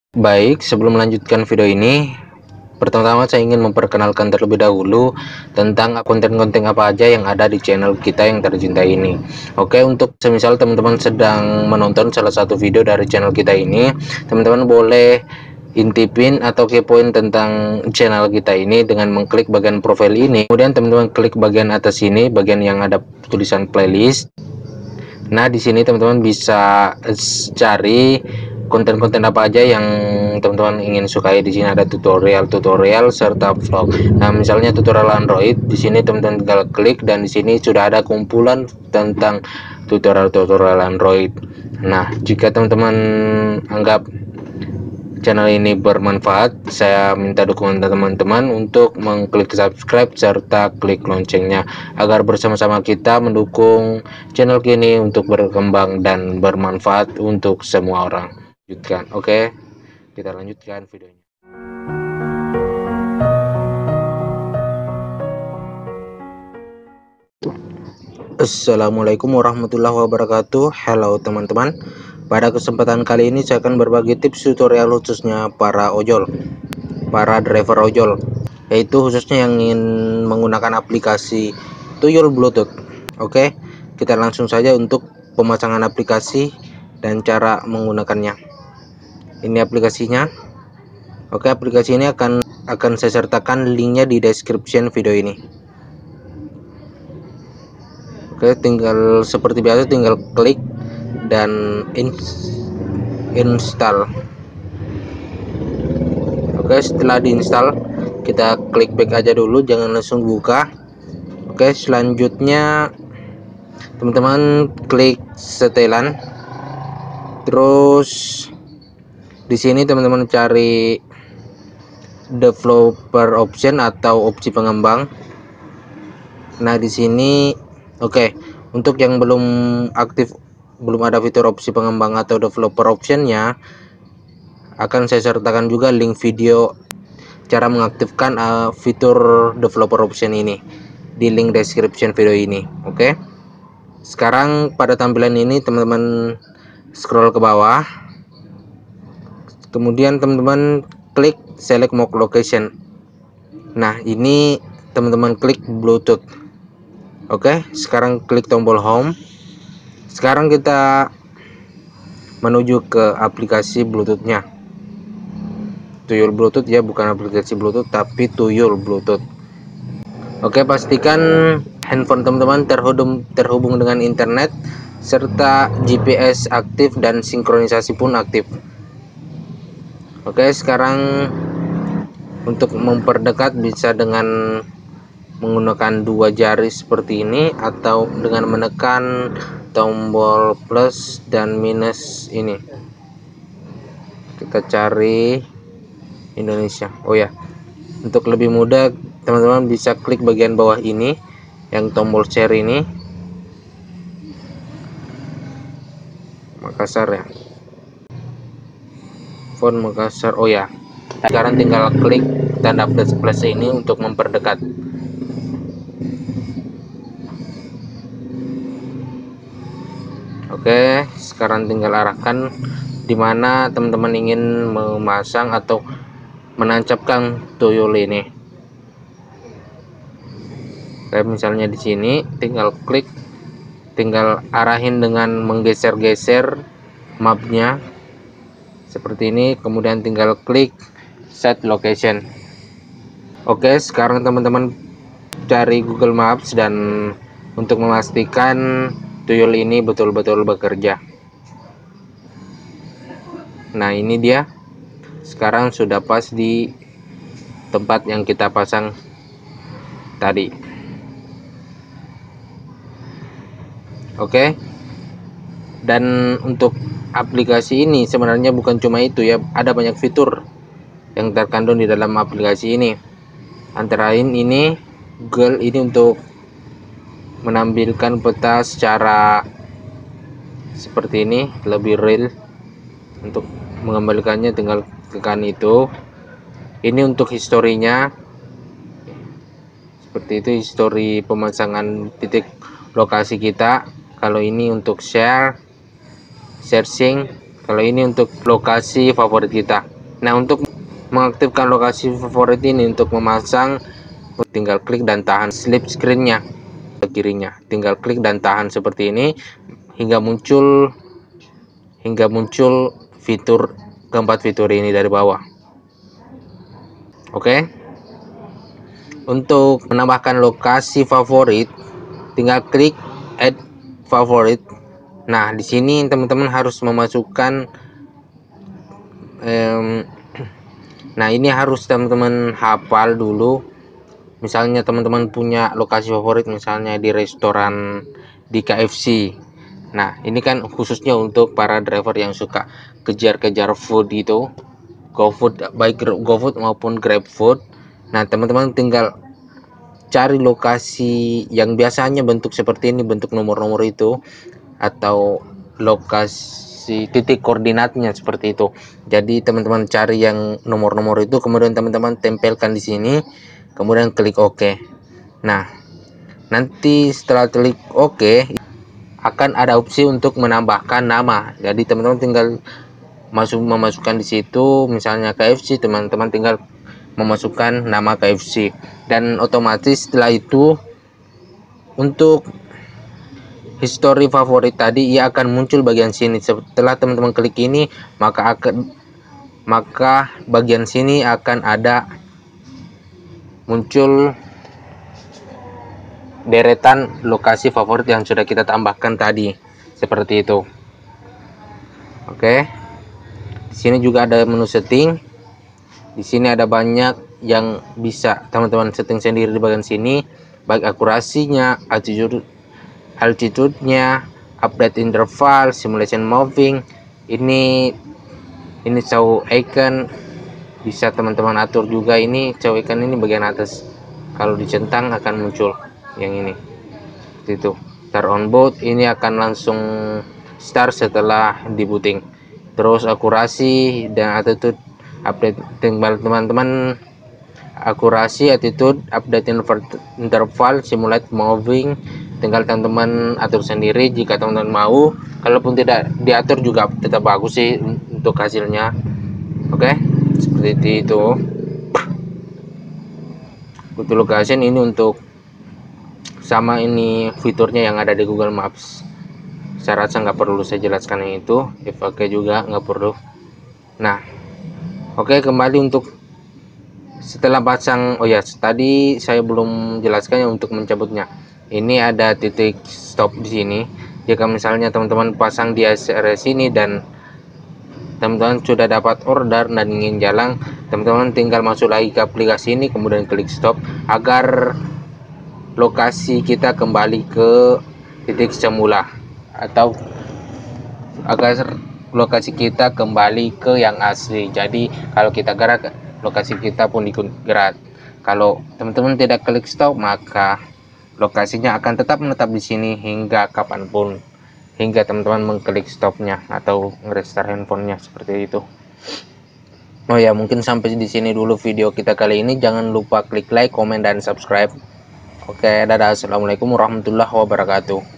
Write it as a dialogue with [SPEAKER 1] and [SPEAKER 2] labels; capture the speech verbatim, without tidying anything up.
[SPEAKER 1] Baik, sebelum melanjutkan video ini, pertama-tama saya ingin memperkenalkan terlebih dahulu tentang konten-konten apa aja yang ada di channel kita yang tercinta ini. Oke, untuk semisal teman-teman sedang menonton salah satu video dari channel kita ini, teman-teman boleh intipin atau kepoin tentang channel kita ini dengan mengklik bagian profil ini. Kemudian teman-teman klik bagian atas ini, bagian yang ada tulisan playlist. Nah, di sini teman-teman bisa cari konten-konten apa aja yang teman-teman ingin sukai. Di sini ada tutorial-tutorial serta vlog. Nah, misalnya tutorial Android, di sini teman-teman tinggal klik dan di sini sudah ada kumpulan tentang tutorial-tutorial Android. Nah, jika teman-teman anggap channel ini bermanfaat, saya minta dukungan teman-teman untuk mengklik subscribe serta klik loncengnya agar bersama-sama kita mendukung channel ini untuk berkembang dan bermanfaat untuk semua orang. Lanjutkan. Oke, kita lanjutkan videonya. Assalamualaikum warahmatullahi wabarakatuh. Halo teman-teman, pada kesempatan kali ini saya akan berbagi tips tutorial khususnya para ojol, para driver ojol, yaitu khususnya yang ingin menggunakan aplikasi tuyul Bluetooth. Oke, kita langsung saja untuk pemasangan aplikasi dan cara menggunakannya. Ini aplikasinya. Oke, aplikasi ini akan akan saya sertakan linknya di description video ini. Oke, tinggal seperti biasa tinggal klik dan install. Oke, setelah diinstal kita klik back aja dulu, jangan langsung buka. Oke, selanjutnya teman-teman klik setelan, terus di sini teman-teman cari developer option atau opsi pengembang. Nah, di sini oke, untuk yang belum aktif, belum ada fitur opsi pengembang atau developer optionnya, akan saya sertakan juga link video cara mengaktifkan uh, fitur developer option ini di link description video ini. Oke, sekarang pada tampilan ini teman-teman scroll ke bawah, kemudian teman-teman klik select more location. Nah, ini teman-teman klik Bluetooth. Oke, sekarang klik tombol home. Sekarang kita menuju ke aplikasi Bluetoothnya. Tuyul Bluetooth ya, bukan aplikasi Bluetooth tapi tuyul Bluetooth. Oke, pastikan handphone teman-teman terhubung terhubung dengan internet serta G P S aktif dan sinkronisasi pun aktif. Oke, sekarang untuk memperdekat bisa dengan menggunakan dua jari seperti ini atau dengan menekan tombol plus dan minus ini. Kita cari Indonesia. Oh ya, untuk lebih mudah teman-teman bisa klik bagian bawah ini yang tombol share ini, Makassar ya, font Makassar. Oh ya, sekarang tinggal klik tanda plus plus ini untuk memperdekat. Oke, sekarang tinggal arahkan di mana teman-teman ingin memasang atau menancapkan tuyul ini. Oke, misalnya di sini tinggal klik, tinggal arahin dengan menggeser-geser mapnya seperti ini, kemudian tinggal klik set location. Oke, sekarang teman-teman cari Google Maps dan untuk memastikan tuyul ini betul-betul bekerja. Nah, ini dia sekarang sudah pas di tempat yang kita pasang tadi. Oke, dan untuk aplikasi ini sebenarnya bukan cuma itu ya, ada banyak fitur yang terkandung di dalam aplikasi ini. Antara lain ini Google ini untuk menampilkan peta secara seperti ini, lebih real. Untuk mengembalikannya tinggal tekan itu. Ini untuk historinya seperti itu, histori pemasangan titik lokasi kita. Kalau ini untuk share, searching. Kalau ini untuk lokasi favorit kita. Nah, untuk mengaktifkan lokasi favorit ini, untuk memasang tinggal klik dan tahan slip screen-nya ke kirinya, tinggal klik dan tahan seperti ini hingga muncul hingga muncul fitur keempat fitur ini dari bawah. Oke. Untuk menambahkan lokasi favorit, tinggal klik add favorite. Nah, di sini teman-teman harus memasukkan um, nah ini harus teman-teman hafal dulu. Misalnya teman-teman punya lokasi favorit misalnya di restoran di K F C. Nah, ini kan khususnya untuk para driver yang suka kejar-kejar food itu, GoFood, baik GoFood maupun GrabFood. Nah, teman-teman tinggal cari lokasi yang biasanya bentuk seperti ini, bentuk nomor-nomor itu, atau lokasi titik koordinatnya seperti itu. Jadi teman-teman cari yang nomor-nomor itu, kemudian teman-teman tempelkan di sini, kemudian klik OK. Nah, nanti setelah klik OK akan ada opsi untuk menambahkan nama. Jadi teman-teman tinggal masuk memasukkan di situ, misalnya K F C, teman-teman tinggal memasukkan nama K F C, dan otomatis setelah itu untuk history favorit tadi ia akan muncul bagian sini. Setelah teman-teman klik ini, maka akan maka bagian sini akan ada muncul deretan lokasi favorit yang sudah kita tambahkan tadi, seperti itu. Oke. Di sini juga ada menu setting. Di sini ada banyak yang bisa teman-teman setting sendiri di bagian sini, baik akurasinya, altitude altitude-nya, update interval, simulation moving. Ini ini show icon bisa teman-teman atur juga. Ini show icon ini bagian atas, kalau dicentang akan muncul yang ini. Itu start on boot, ini akan langsung start setelah dibooting. Terus akurasi dan attitude update, tinggal teman-teman akurasi, attitude, update interval, simulate moving, tinggal teman-teman atur sendiri jika teman-teman mau. Kalaupun tidak diatur juga tetap bagus sih untuk hasilnya. Oke, seperti itu. Google Location ini untuk sama ini fiturnya yang ada di Google Maps. Saya rasa nggak perlu saya jelaskan yang itu, if oke juga nggak perlu. Nah, oke, kembali untuk setelah pasang, oh ya tadi saya belum jelaskan ya untuk mencabutnya. Ini ada titik stop di sini. Jika misalnya teman-teman pasang di area sini dan teman-teman sudah dapat order dan ingin jalan, teman-teman tinggal masuk lagi ke aplikasi ini, kemudian klik stop agar lokasi kita kembali ke titik semula, atau agar lokasi kita kembali ke yang asli. Jadi kalau kita gerak, lokasi kita pun ikut gerak. Kalau teman-teman tidak klik stop, maka lokasinya akan tetap menetap di sini hingga kapanpun, hingga teman-teman mengklik stopnya atau nge-restart handphonenya, seperti itu. Oh ya, mungkin sampai di sini dulu video kita kali ini. Jangan lupa klik like, komen, dan subscribe. Oke, dadah. Assalamualaikum warahmatullahi wabarakatuh.